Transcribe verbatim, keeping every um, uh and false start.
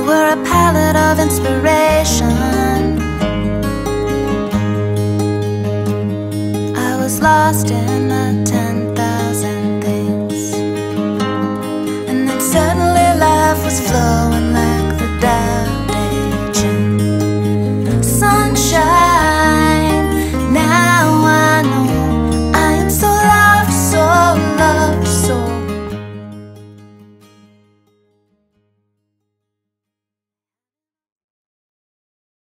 were a palette of inspiration. I was lost in a time